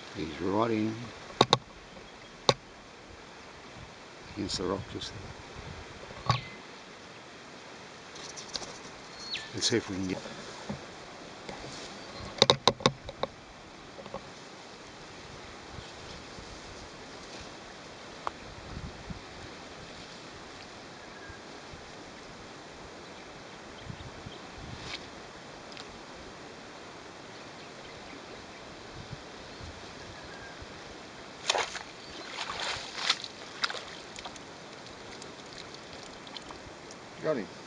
He's right in against the rock just there. Let's see if we can get. Got him.